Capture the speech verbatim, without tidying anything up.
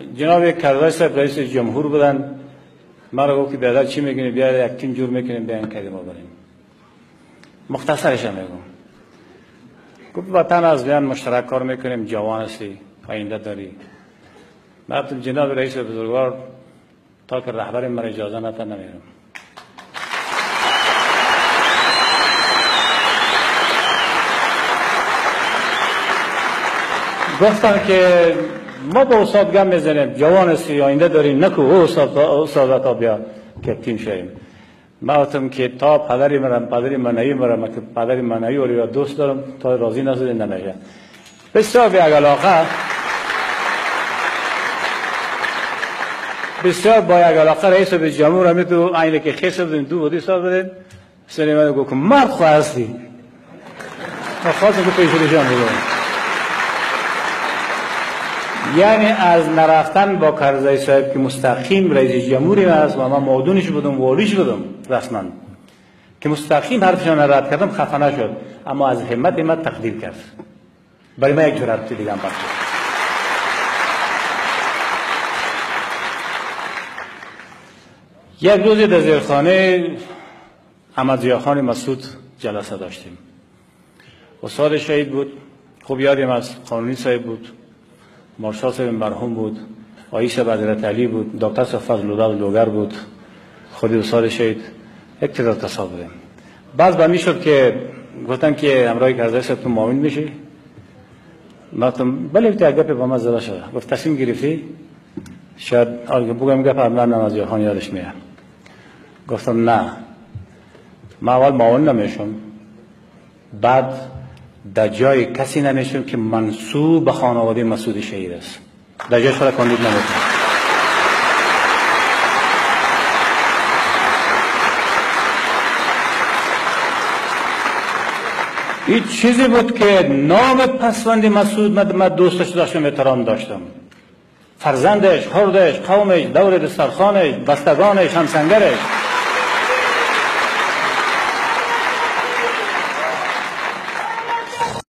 جناب کرزی صاحب رئیس جمهور بودن، مرا گفت که بیادر چی میگنی، بیا یک تیم جور میکنیم بیان کردیم ما بریم. مختصرش میگم، گفت وطن از بیان مشترک کار میکنیم، جوان هستی، آینده داری. من جناب رئیس بزرگوار تا که رهبر من اجازه نده نمیرم. گفتم که ما با استاد گم میزنیم، جوان هستی، آینده داری، نکو او استاد استاد تا بیا که تیم شویم. ما گفتم که تا پدری مرم پدری منایی مرم که پدری منایی و دوست دارم تا راضی نشده نمیشه. بسیار به علاقه بسیار با یک علاقه رئیس به جمهور همی تو اینه که خیسه بدین دو بودی سال بدین سنی من گفت مرد خواه هستی ما خواستم که پیش رشان بودم. یعنی از نرفتن با کرزی صاحب که مستقیم رئیس جمهوری هست و من معدونش بودم والیش بودم رسما که مستقیم حرفشان رد کردم خفه نشد، اما از همت من تقدیر کرد. برای من یک جرأت دیگه هم بخشید. یک روزی در زیرخانه احمد ضیاخان مسعود جلسه داشتیم. استاد شهید بود، خوب یادیم از قانونی صاحب بود، مارشال صاحب مرحوم بود، آیش بدرت علی بود، دکتر صاحب فضل الله لوگر بود، خود استاد شهید، یک تعداد کسا بودیم. بعض با می شد که گفتن که همراه کرزی صاحب تو معاون میشی؟ من گفتم بله یک گپ با من زده شده. گفت تصمیم گرفتی؟ شاید آگه بگم گپ هم نه از یاخان یادش میاد. گفتم نه، من اول معاون نمیشم، بعد در جای کسی نمیشم که منسوب به خانواده مسعود شهید است، در جایش را کاندید نمیشم. این چیزی بود که نام پسوند مسعود من دوستش داشتم، احترام داشتم، فرزندش، خردش، قومش، دور دسترخانش، بستگانش، همسنگرش.